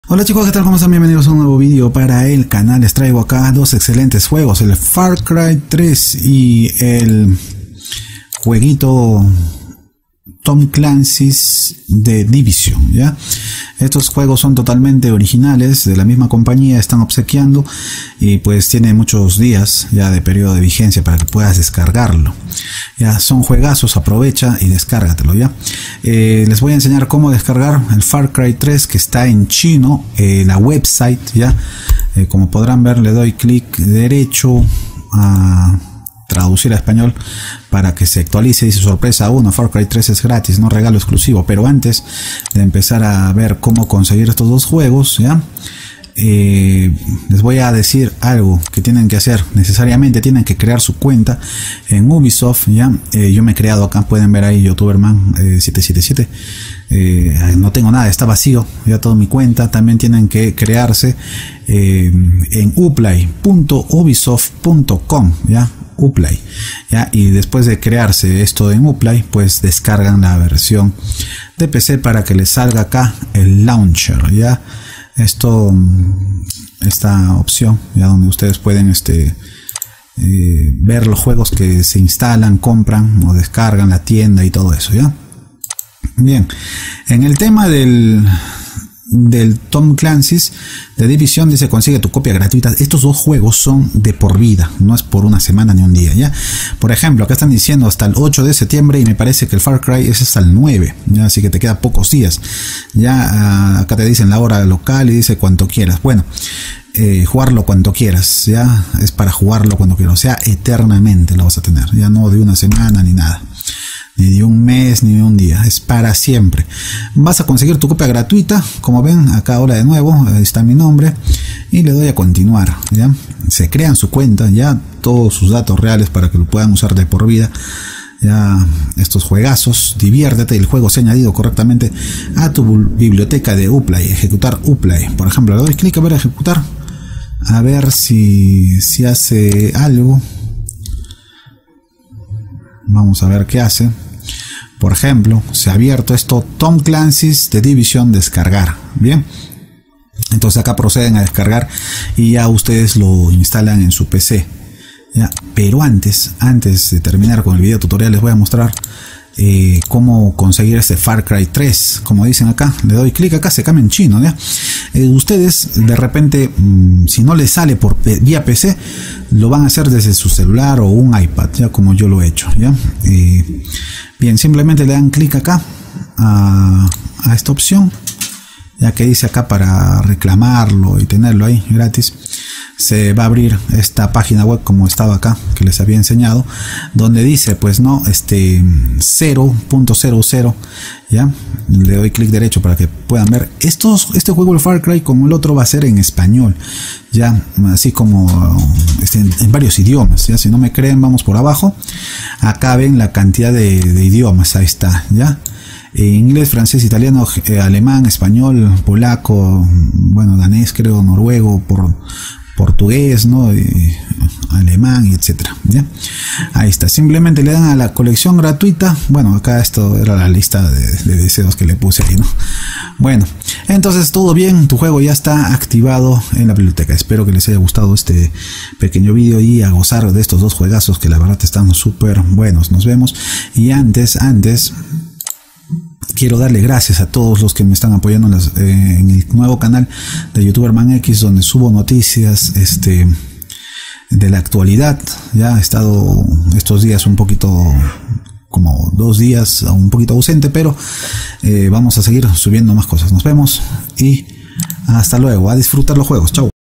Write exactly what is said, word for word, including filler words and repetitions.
Hola chicos, ¿qué tal? ¿Cómo están? Bienvenidos a un nuevo vídeo para el canal. Les traigo acá dos excelentes juegos, el Far Cry tres y el jueguito Tom Clancy's The Division, ¿ya? Estos juegos son totalmente originales, de la misma compañía, están obsequiando y pues tiene muchos días ya de periodo de vigencia para que puedas descargarlo. Ya son juegazos, aprovecha y descárgatelo, ya. Eh, les voy a enseñar cómo descargar el Far Cry tres, que está en chino, eh, la website, ya. Eh, como podrán ver, le doy clic derecho a traducir a español para que se actualice. Dice: sorpresa uno, Far Cry tres es gratis, no regalo exclusivo. Pero antes de empezar a ver cómo conseguir estos dos juegos, ya eh, les voy a decir algo que tienen que hacer. Necesariamente tienen que crear su cuenta en Ubisoft, ya. Eh, yo me he creado acá, pueden ver ahí youtuberman eh, siete siete siete. Eh, no tengo nada, está vacío ya toda mi cuenta. También tienen que crearse eh, en uplay punto ubisoft punto com, ya. Uplay, ya, y después de crearse esto en Uplay, pues descargan la versión de P C para que les salga acá el launcher, ya. Esto, esta opción, ya, donde ustedes pueden este eh, ver los juegos que se instalan, compran o descargan, la tienda y todo eso, ya. Bien, en el tema del del Tom Clancy's The Division, dice: consigue tu copia gratuita. Estos dos juegos son de por vida, no es por una semana ni un día, ya. Por ejemplo, acá están diciendo hasta el ocho de septiembre, y me parece que el Far Cry es hasta el nueve, ya, así que te queda pocos días, ya. Acá te dicen la hora local y dice cuanto quieras. Bueno, eh, jugarlo cuanto quieras, ya, es para jugarlo cuando quieras, o sea, eternamente lo vas a tener, ya, no de una semana ni nada, ni de un mes, ni de un día, es para siempre. Vas a conseguir tu copia gratuita, como ven acá. Ahora de nuevo, ahí está mi nombre, y le doy a continuar, ya. Se crean su cuenta, ya, todos sus datos reales para que lo puedan usar de por vida, ya. Estos juegazos, diviértete. El juego se ha añadido correctamente a tu biblioteca de Uplay. Ejecutar Uplay, por ejemplo, le doy clic a ver ejecutar, a ver si, si hace algo. Vamos a ver qué hace. Por ejemplo, se ha abierto esto, Tom Clancy's The Division, descargar. Bien, entonces acá proceden a descargar y ya ustedes lo instalan en su P C, ya. Pero antes, antes de terminar con el video tutorial, les voy a mostrar eh, cómo conseguir este Far Cry tres. Como dicen acá, le doy clic acá, se cambia en chino, ya. Eh, ustedes de repente, mmm, si no les sale por vía P C, lo van a hacer desde su celular o un iPad, ya, como yo lo he hecho, ya. Eh, bien, simplemente le dan clic acá a, a esta opción, ya, que dice acá para reclamarlo y tenerlo ahí gratis. Se va a abrir esta página web como estaba acá, que les había enseñado, donde dice, pues no, este cero punto cero cero, ya. Le doy clic derecho para que puedan ver estos, este juego, el Far Cry, como el otro, va a ser en español, ya, así como este, en, en varios idiomas, ya. Si no me creen, vamos por abajo, acá ven la cantidad de, de idiomas, ahí está, ya. Inglés, francés, italiano, eh, alemán, español, polaco, bueno, danés, creo, noruego, por portugués, ¿no? Eh, alemán, y etcétera, ¿ya? Ahí está. Simplemente le dan a la colección gratuita. Bueno, acá esto era la lista de, de deseos que le puse ahí, ¿no? Bueno, entonces todo bien, tu juego ya está activado en la biblioteca. Espero que les haya gustado este pequeño vídeo y a gozar de estos dos juegazos que la verdad están súper buenos. Nos vemos. Y antes, antes... quiero darle gracias a todos los que me están apoyando en, las, eh, en el nuevo canal de youtuberman X, donde subo noticias este, de la actualidad. Ya he estado estos días un poquito, como dos días, un poquito ausente, pero eh, vamos a seguir subiendo más cosas. Nos vemos y hasta luego. A disfrutar los juegos. Chau.